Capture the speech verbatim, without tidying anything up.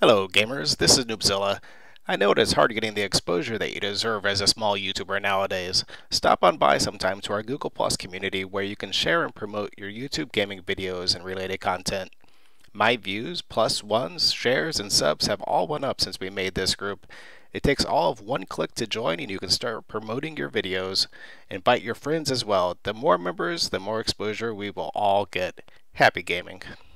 Hello gamers, this is Noobzilla. I know it is hard getting the exposure that you deserve as a small YouTuber nowadays. Stop on by sometime to our Google Plus community where you can share and promote your YouTube gaming videos and related content. My views, plus ones, shares, and subs have all went up since we made this group. It takes all of one click to join and you can start promoting your videos. Invite your friends as well. The more members, the more exposure we will all get. Happy gaming.